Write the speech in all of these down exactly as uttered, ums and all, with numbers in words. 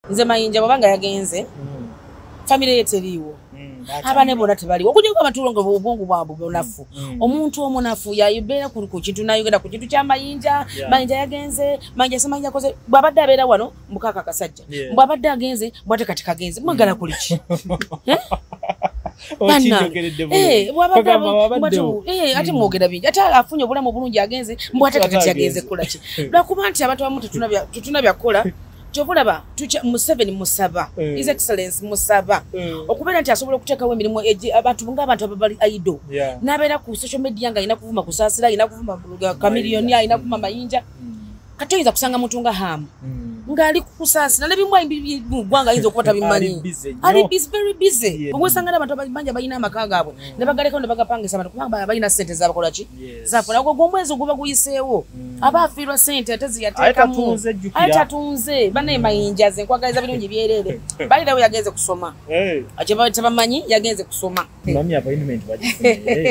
nze Mayinja bwabanga yagenze family ye teriiwo abane bona tebaliwo okujja kwa matulongo obwongo bwabwe bonafu omuntu omunafu yayibeera ku kintu nayo genda ku kintu kya Mayinja Mayinja yagenze Mayinja se Mayinja koze bwabadde abeera wano mbukaka kasajja bwabadde agenze bwate kati kagenze mwagala kuliki Bana eh bwabadde eh ate mwogera bingi ate afunye obulamu bulungi agenze mbwate kati yagenze kulaki lwakuba nti abantu bamu tetunabya tetunabya kola Chovulaba tucha Museveni musaba mm. His Excellency musaba mm. Okubera nti asobola okuteekawo emirimu abantu nga abantu abali aido yeah. Nabeera ku social media nga ina kuvuma Kusasira ina kuvuma Chameleon ina kuvuma Mayinja mm. Katoyiza kusanga muntu nga hamu mm. Ngali Kusasira nebimwa imbi gwanga yinzo kwata bimanyi ali busy very busy ogwesanga abantu abanja bayina amakaga abo mm. Nebagaleka nebagapangisa abantu kubanga bayina sente zabo kola ki yes. Zapo nako gomwezo guba guyiseewo mm. Abafirwa sente atezi yateeka mu atatunze bane Mayinja ze kwagaliza birungi byerere bali dawe yagenze kusoma eh acheba tabamanyi yagenze kusoma mami appointment bagifune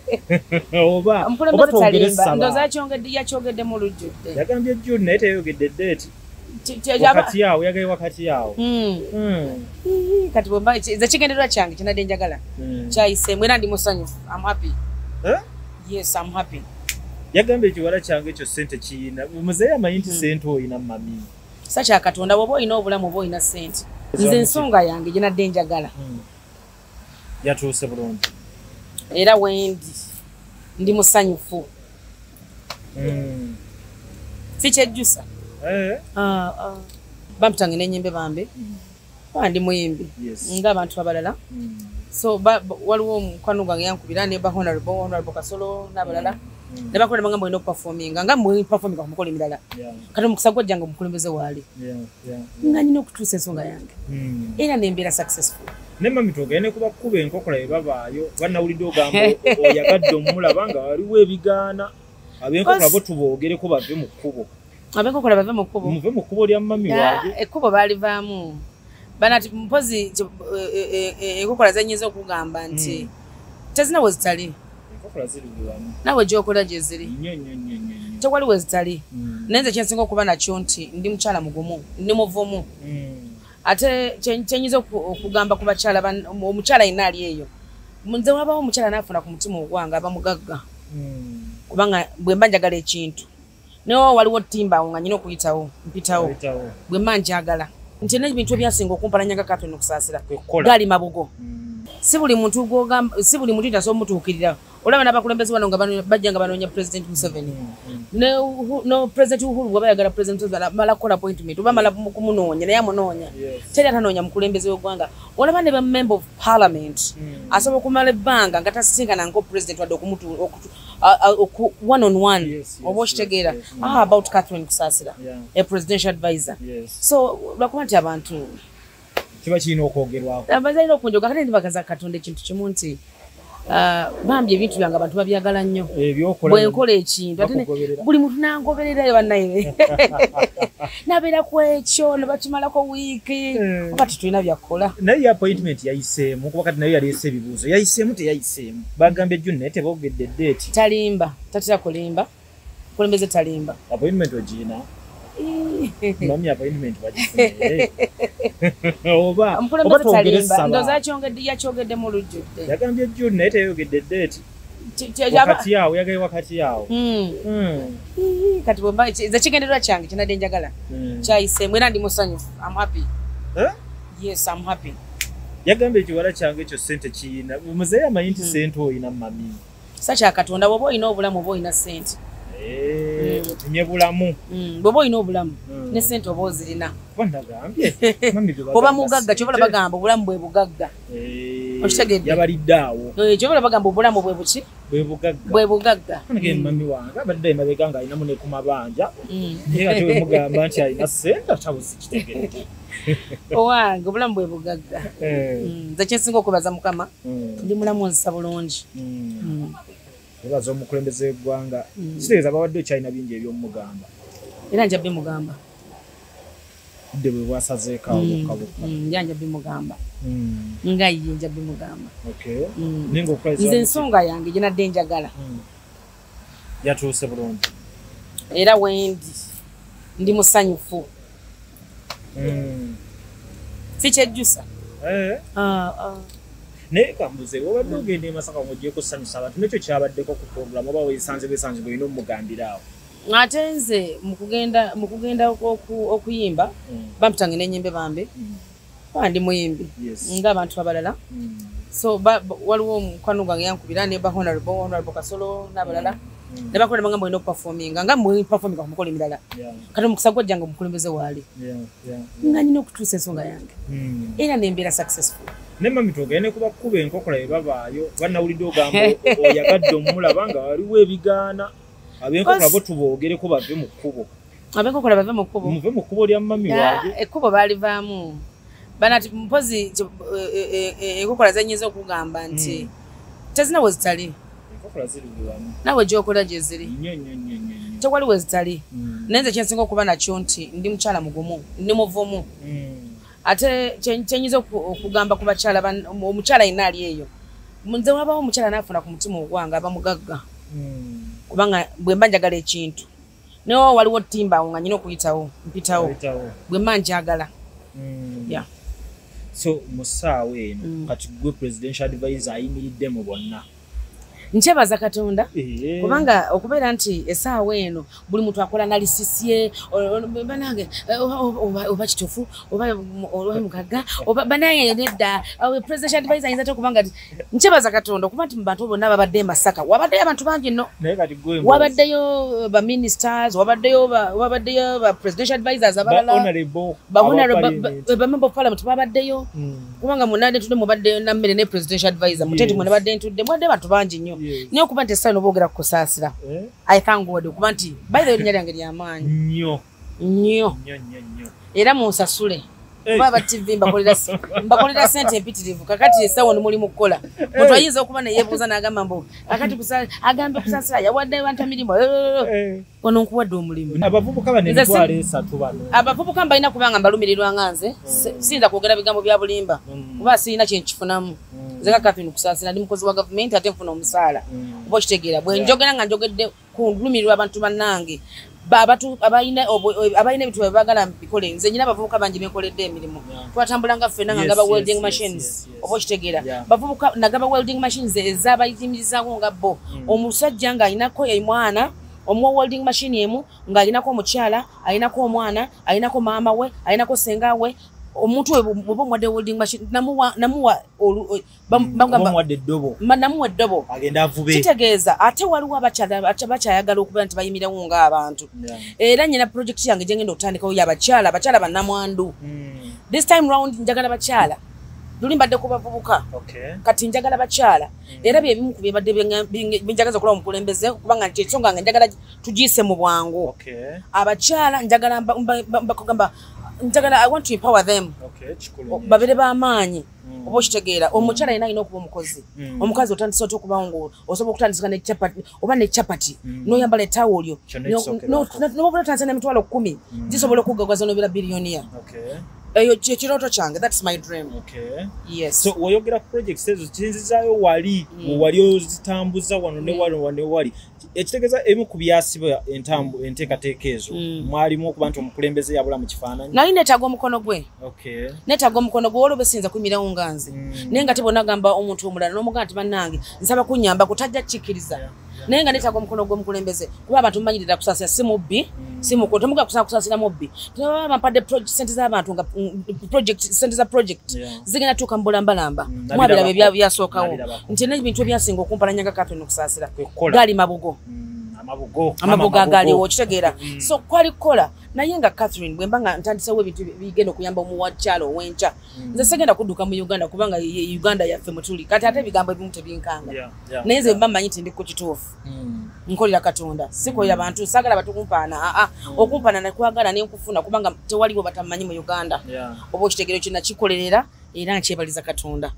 oba oba tongeresa ndoza kyongedde yakyogedde mu lujjudde yagambye June nete yogedde date wakati yao yagaye wakati yao mm. Mm. Kati bomba za kigenderwa kyange kinadde njagala mm. Kyayise mwena ndi musanyufu I'm happy eh yes I'm happy yagambe kiwala kyange kyo sente kiyina muzeya mayinti mm. Sente oyina mami sacha katonda bobo ina obulamu bo ina sente nze ensonga yange kinadde njagala mm. Yatuuse bulungi era wendi ndi musanyufu mm. Sikyejjusa eh ah ah bamtange nenyembe bambe mm. Bandi muyimbi yes. Nga abantu abalala mm. So ba, ba, waliwo mukwano gwange yankubira ne ba honorable honorable Kasolo nabalala mm. Ne bakola banga mwe no performing nga mwe performing ku mukole mirala yeah. Kati mukusagwa janga mukulembeze wali yeah yeah nga nyino kutuuse ensonga yange mm. Era nembera successful nema mitogene kuba kube enkokola ebabayo bana ulidde ogambo oyagadde omulaba nga waliwo ebigaana abenkokola bo tubogere ko bave mu kkubo abenkokola bave mu kkubo muve mu kkubo lya mami waje ekkubo bali vaamu bana mpozi enkokola zanyiza okugamba nti tezina wezitali enkokola ziri bulamu nawe gyokola gye ziri nnyo nnyo nnyo nnyo tekwali wezitali nenze kyensinga okuba nakyo nti ndi mukyala mugumu ndi muvumu ate kyenyiza okugamba ku bakyala omukyala ina ali eyo nze wabawo omukyala nafuna ku mutima ogwange aba mugagga kubanga bwe mba njagala ekintu newo waliwo timba nga nyina okuyitawo mpitawo bwe mba njagala nti n'ebintu ebyasinga okumpalanya nga Kato Kusasira gali mabugo si buli muntu gwogamba si buli muntu taso mutuukirira olaba n'abakulembeze bano nga bajja nga banoonya President Museveni ne no President Uhuru bwaba yagala President Museveni mala kola appointment oba mala kumunoonya naye amunoonya teri atanoonya mukulembeze w'eggwanga olaba ne ba member of parliament asobola okumala ebbanga nga tasisinkana nko President wadde okumutu one on one oba okitegeera ah about Catherine Kusasira a presidential advisor so lwakuba nti abantu kiba kirina okwogerwako abazalina okunjoga kati ndibagaza Katonda ekintu kimu nti bambye ebintu byange abantu babyagala nnyo bwenkola ekintu ate buli muntu nangobererayo bannaye nabeera ku ekyo ne bakimalako wiiki oba tetulina byakukola naye appointment yayiseemu kuba kati naye yaleese ebibuuzo yayiseemu teyayiseemu bagambye June naye tebogedde date talimba tatera kulimba kulembeze talimba appointment ogina mami appointment bagifune oba oba tongeresa ndoza kyongedde yakyogedde mu lujjudde yagambye June naye teyogedde date wakati yawo yagaye wakati yawo kati bwemba ze kigenderwa kyange kinadde njagala kyayiseemu era ndi musanyufu I'm happy yes I'm happy yagambye ekiwala kyange ekyo sente kiyina muzeeyi amanyi nti sente oyina mami sakya Katonda bw'oba oyina obulamu oba oyina sente nye bulamu bw'oba oyina obulamu ne sente oba ozirina oba mugagga kyobola bagamba obulamu bwe bugagga okitegedde yabalidde awo kyobola bagamba obulamu bwe buki bwe bugagga mami wange abadde emabega nga alinamu ne ku mabanja naye ate we mugamba nti alina sente atabuzi kitegedde owange obulamu bwe bugagga nze kyensinga okubaza Mukama ndi mulamu nzisa bulungi ebaza omukulembeze w'eggwanga kitegeeza bawadde China bingi ebyomugamba era njabbe mugamba budde bwe bwasazeekawo bukabukka njabbe mugamba nga ye njabbe mugamba nze ensonga yange ginadde njagala yatuuse bulungi era wendi ndi musanyufu sikyejjusa eh ah ah ne kambuze obadde ogenda e Masaka ng'ogyeko kusanyusa abantu nekyo kyabaddeko ku program oba weesanze beesanze ng'olina omugambira awo ate nze mu kugenda mu kugenda okuyimba bampitanga n'ennyimbe bambe bandi muyimbi ng'abantu abalala so waliwo omukwano gwange yankubira ne ba honorable honorable Kasolo n'abalala ne bakola banga mulina okuperforminga nga mwe performinga ku mukola emirala kati omukisa gwajjanga omukulembeze waali nga nyina okutuusa ensonga yange era nembeera successful ne mami togende kuba kuba enkokola ebabaayo bannawulidde ogamba oyagadde omulaba nga waliwo ebigaana ab'enkokola bo tuboogereko bave mu kkubo ab'enkokola bave mu kkubo muve mu kkubo lya mami waage ekkubo baalivaamu banati mpozi enkokola zenyiza okugamba nti tezina we zitali enkokola ziri bulamu nawe gy'okola gye ziri tewali we zitali naye nze kyensinga okuba nakyo nti ndi mukyala mugumu ndi muvumu ate kyenyiza okugamba ku bakyala omukyala yenna ali eyo nze wabawo omukyala naafuna ku mutima ogwange aba mugagga kubanga bwe mba njagala ekintu naye waliwo timba nga nyina okuyitawo mpitawo bwe mba njagala yeah. So musaawa eno mm. kati gwe presidential advisor ayimiriddemu bonna nkyebaza Katonda yeah. kubanga okubeera nti essaawa eno buli muntu akola analysis ye banange oba kituufu oba mugagga oba banange nedda presidential advisor ayinza te okubanga nkyebaza Katonda okuba nti mu bantu bonna babadde e Masaka wabaddeyo abantu bangi nno wabaddeyo ba ministers wabaddeyo wabaddeyo ba presidential advisors abalala ba honorable ba member of parliament babaddeyo kubanga munade tudde mubaddeyo na mmere ne presidential advisor mutete mwe nabadde ntudde mwadde abantu bangi nnyo niyo kuba nti essaawa noboogera ku Kusasira I thank God okuba nti by the way erinnya lyange ly'amaanyi nnyo nnyo era munsasule kuba aba T V mbakolera ssente empitirivu kakati essaawa ono mulimu kukola muntu ayinza okuba neyeebuuza n'agamba mbu kakati agambe Kusasira yawadde abantu emirimu ono nkuwadde omulimu abavubuka bano emitwalo esatu bano abavubuka mbalina kubanga mbalumirirwa nga nze siyinza kwogera bigambo bya bulimba kuba sirina kyenkifunamu nze nga Catherine Kusasira ndi mukozi wa gavumenti ate nfuna omusaala oba okitegeera bwe njogera nga njogedde kulumirirwa abantu bannange babatu abayina abayina bitu babagala bikole nze nyina bavubuka bangi bekoledde emirimu twatambulanga ffenna nga ngaba welding machines oba okitegeera bavubuka nagaba welding machines ezabayitimirizaawo nga bo omusajja nga ayinako emwana omuwa welding machine emu nga ayinako omukyala ayinako omwana ayinako maama we ayinako senga we omuntu obo mwadde welding machine namuwa namuwa bangamba mwadde dobo namuwa dobo agenda avube kitegeeza ate waliwo abakyala abakyayagala okuba nti bayimirawo nga abantu era nyina project yange gyengenda okutandikawo y'abakyala abakyala bannamwandu this time round njagala bakyala luli mbadde ku bavubuka kati njagala bakyala era bye bimu ku byebadde binjagaza okulaba omukulembeze kubanga nti ensonga nga njagala tugiise mu bwangu abakyala njagala mbakugamba njagala I want to empower them babere b'amaanyi oba okitegeera omukyala yina alina okuba omukozi omukazi otandisa otya okuba ngo osobola okutandisika ne chapati oba ne chapati n'oyambala ettaawo lyo noba otandisa n'emitwalo kkumi gisobola okugagwaza n'obeera biliyoniya eyo kyekirooto kyange that's my dream okay yes so wayogera projects ezo kinzizaayo wali wali ozitambuza wano ne wali wane wali ekitegeeza emu ku byasiba entambu enteekateeka ezo mwalimu okuba nti omukulembeze yabula mu kifaananyi nali neetaaga omukono gwe okay neetaaga omukono gwe olwo besinza kuyimirawo nga nze naye nga tebona gamba omuntu omulala n'omugamba nti bannange nsaba kunnyamba kutajja kikkiriza naye nga neetaaga omukono gw'omukulembeze kuba abantu mmanyirira Kusasira si mubbi si mukoto muga kusaba Kusasira mubbi tebaba bampadde sente z'abantu nga project sente za project zigenda tuuka mu bulambalamba mwabira bye byasookawo nti n'ebintu ebyasinga okumpalanya nga Catherine Kusasira gaali mabugo amabugo amabugo agaaliwo okitegeera so kwali kukola naye nga Catherine bwe mba nga ntandisewo ebintu bigenda okuyamba omuwakyalo ow'enkya nze segenda kudduka mu Uganda kubanga Uganda yaffe mwe tuli kati ate ebigambo ebimu tebinkanga naye nze mba mmanyi nti ndi ku kituufu nkolera Katonda sikolera bantu saagala batukumpaana aa okumpaana nakwagala nenkufuna kubanga tewaliwo batamanyi mu Uganda oba okitegeero kina kikolerera era nkyebaliza Katonda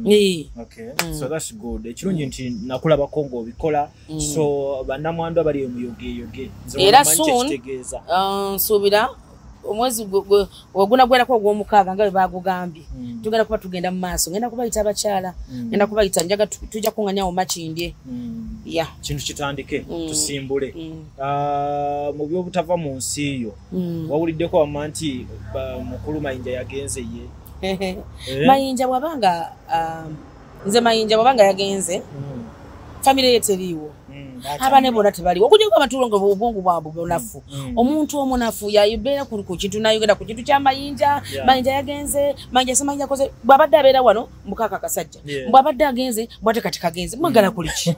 okay so that's good ekirungi nti nakulabako ng'obikola so bannamwandu abali mu yogeyoge era soon nsuubira omwezi ogunagwerako ogw'omukaaga nga bwe bagugambye tugenda kuba tugenda mu maaso ngenda kubayita abakyala ngenda kubayita njaga tujja kuŋŋanyawo makindye ya kintu kitandike tusimbule mu by'obutava mu nsi yo wawuliddeko wamma nti mukulu Mayinja yagenze ye Mayinja bwabanga nze Mayinja bwabanga yagenze family ye teriwo abane bona tebaliwo okujja kwa batulongo obwongo bwabwe bonafu omuntu omunafu yayibera ku kintu nayogera ku kintu kya Mayinja Mayinja yagenze Mayinja Mayinja koze bwabadde abera wano mbukaka kasajja bwabadde agenze bwate kati kagenze mwagala kuliki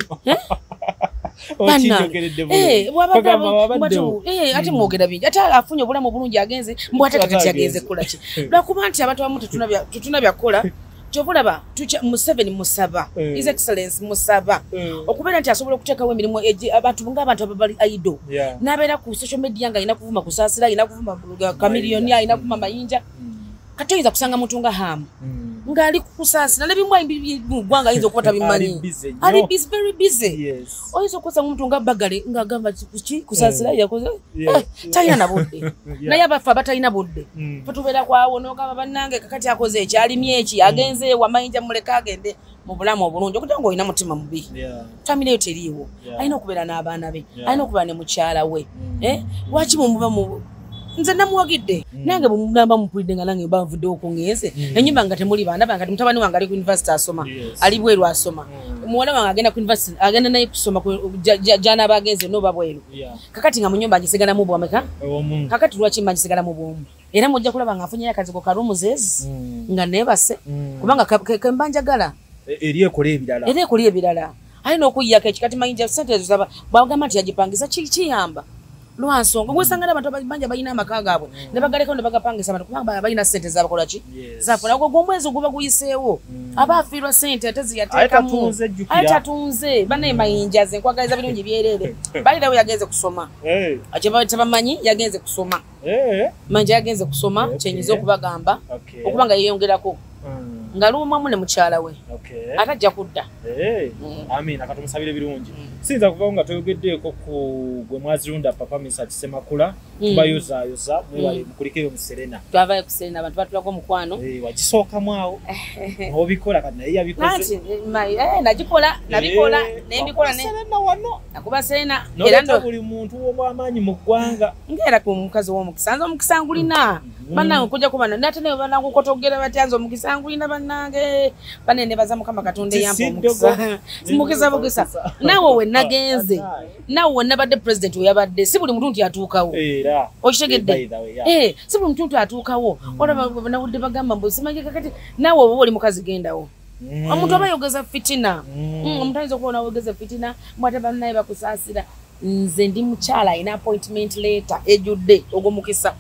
eh bwabadde eh ati mwogera bingi ati afunye obulamu bulungi agenze mbwate kati yagenze kulaki lwakuba nti abantu abamu tetuna tetuna byakola Jovulaba tucha Museveni musaba mm. His Excellency musaba mm. Okubera nti asobola okuteekawo emirimu abantu nga abantu abali aido yeah. Nabeera ku social media nga ina kuvuma Kusasira ina kuvuma Chameleone ina kuvuma Mayinja mm. Katoyiza kusanga muntu nga hamu mm. Nga ali Kusasira nebimwa gwanga yinzo kwata bimanyi ali busy very busy yes. Oyizo kusanga muntu nga bagale nga gamba kuchi Kusasira mm. Yakoze yeah. Eh, tayina na budde yeah. Naye abafa batayina budde mm. Fatubera kwawo noka banange kakati akoze ekyali myeki agenze mm. wa Mayinja muleka agende mu bulamu obulungi okutango oyina mutima mubi yeah. Family yote eriwo yeah. Ayina okubeera n'abaana be yeah. Ayina okubeera ne mukyala we mm. Eh wachi mumuba mu nze namuwagidde mm. Nange bumugamba mupulidde nga nange banvudde okungeze mm. Enyumba nga temuli baana banga mutabani wange ali ku university asoma yes. Ali bweru asoma mm. Muwala wange agenda ku university agenda naye kusoma jana bagenze no babweru yeah. Kakati nga munyumba agisigana mu bwameka mm. Kakati lwachi manyisigana mu bwomu era mujja kulaba nga afunye akazi ko karumu zezi mm. Nga nebase mm. Kubanga kambanjagala eriye kole ebirala eriye kole ebirala alina okuyaka ekikati Mayinja sente zaba bagamba nti yagipangisa kiyamba Lwansonga gwesangana abantu banja bayina amakaga abwe mm. Ne bagaleka ne bagapangisa abantu kubanga bayina sente zabakola ki yes. Zafuna go gomwezo guba guyiseewo mm. Abafirwa sente atezi yateeka mu atatunze bane Mayinja ze nkwagaliza birungi byerere bali dawe yagenze kusoma hey. Acheba tabamanyi yagenze kusoma eh Mayinja yagenze kusoma okay. Chenyizo kubagamba okay. Okubanga yeyongerako mm. Ngaluma mune mukyala we okay. Atajja kudda eh mm. Amina katumusabire birungi mm. Sinza kuva nga toyogeddeko ku gwe mwazirunda papa Misa Kisemakula mm. Tubayoza yoza mwali mm. Mukulikeyo muserena twavayo kuserena abantu batulako mukwano eh wagisoka mwawo obikola kana yeye abikoze nati mai eh najikola nabikola nembikola ne serena wano nakuba serena era ndo buli muntu wo bwamanyi mu gwanga ngera ku mukazi wo mukisanzo mukisangulina mm. Bana kujja kubana nate ne bana kukotogera batyanzo mukisangulina banange banene bazamu kama katonde yampo mukisa simukisa mukisa nawo we nagenze nawo nabadde president oyabadde si buli muntu atuukawo era okitegedde eh si buli muntu atuukawo ora nawudde bagamba mbo simanyi kakati nawo obo oli mukazi gendawo omuntu abayogeza fitina omuntu ayinza okuba nawogeza fitina mwate bannaye bakusasira nze ndi mukyala ina appointment letter ejudde ogomukisa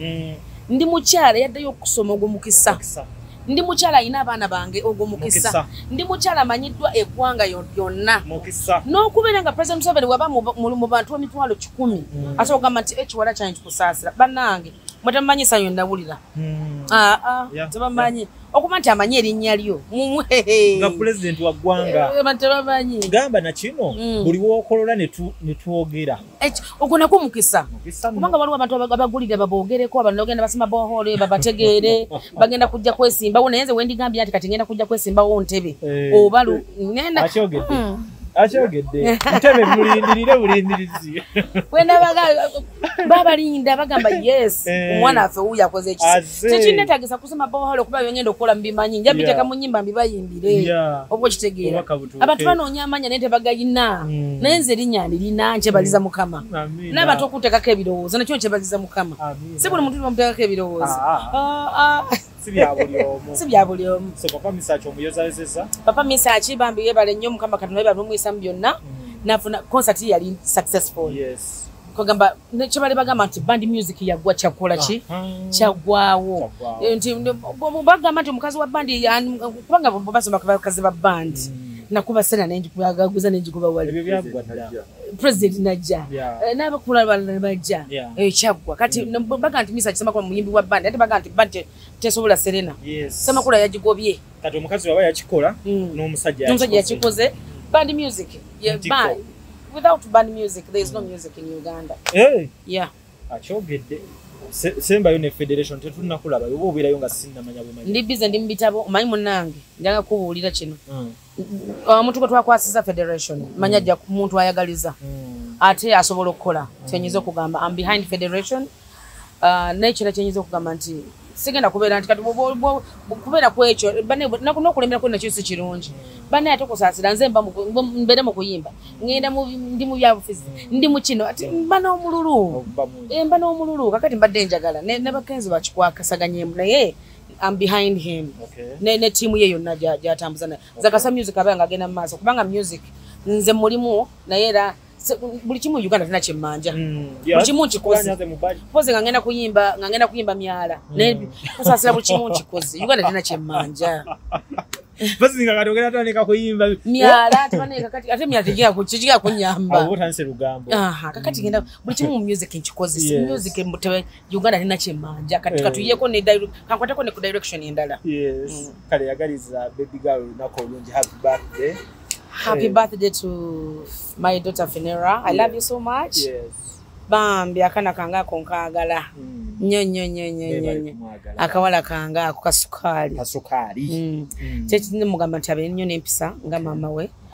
ndi mukyala yaddeyo okusoma ogomukisa ndi mukyala ina abaana bange ogomukisa ndi mukyala manyiddwa eggwanga yonna n'okubeera nga president Museveni waba mu bantu b'emitwalo kikumi asobola kugamba nti ekiwala kyange kikusaasira bannange mwe temumanyisa yo ndawulira aa tebamanyi okuba nti amanyi erinnya lyo nga president wa ggwanga tebamanyi gamba na kino buli wokolola ne twogera ogwo nako mukisa kubanga waliwo abantu abagulire baboogereko abantu bagenda basima bohole babategeere bagenda kujja kwesimbawo naye nze wendigambye ati kati ngenda kujja kwesimbawo ntebe oba ngenda achogedde ntebe mulindirire bulindirizi wenda baga baba linda bagamba yes omwana afe uya koze ekisi tekine tagisa kusema boholo kuba yongendo kola mbimanyi njabite ka munyimba mbibayimbire obwo kitegeera abantu banoonya amanya nete bagayina nenze linyandi lina nche baliza mukama naba tokutekako ebirowoozo nakyo nche baliza mukama si buli muntu bamutekako ebirowoozo ah sibya buli omu sibya buli omu so papa Misa chomuyoza ezeza papa Misa achibambi yebale nnyo mukama katonda yebale mumwisam byonna nafuna concert yali successful yes kugamba nekyo bali bagamba nti band music yagwa kyakola ki kyagwawo nti bagamba nti omukazi wa band kubanga basoma bakazi ba band nakuba sena nenji kuyagaguza nenji kuba wali president najja n'abakula balala bajja ekyagwa kati baga nti Misa kisema kwa muyimbi wa band ate baga nti band tesobola serena sema kula yagigobye kati omukazi waba yakikola n'omusajja n'omusajja yakikoze band music yeah band without band music there is no music in Uganda eh yeah achogedde semba yone federation tetuna kulaba yobo birayo nga sinna manya bumanyi ndi bize ndi mbitabo manyi munange njaga kubuulira kino omuntu ko twakwasiza federation manya jja kumuntu ayagaliza ate asobola okukola kyenyizo kugamba I'm behind federation uh nature kyenyizo kugamba nti sigenda kubeera nti kati kubeera kwekyo bane n'okulembera kwonna kyo si kirungi bane ate Kusasira nze mba mbeere mu kuyimba ngenda ndi mu byabufuzi ndi mu kino ati mba n'omululu mba n'omululu kakati mbadde njagala ne bakenzi bakikwakasaganyemu naye I'm behind him okay. ne ne timu ye yonna jatambuza na zakasa music abanga agenda mu maaso kubanga music nze mulimu naye era buli kimu Uganda tena chemanja buli kimu kikozi poze ngangenda kuyimba ngangenda kuyimba myala ne Kusasira buli kimu kikozi Uganda tena chemanja basi ngakatogera tanika kuyimba myala tanika kati ate myala tigira kuchigira kunyamba abotanse rugambo aha kakati ngenda buli kimu music nkikozi music mutawe Uganda tena chemanja kati katuyeko ne direct kankwatako ne ku direction endala yes kale yagaliza baby girl nako lungi happy birthday. Happy birthday to my daughter Finera. I yes. love you so much. Yes. Bambi akana kanga konkagala. Mm. Nyo nyo nyo nyo nyo. Akawala kanga ku kasukali. Kasukali. Mm. Mm. Chechi ndi mugamba nti abe nnyo nempisa nga mama we.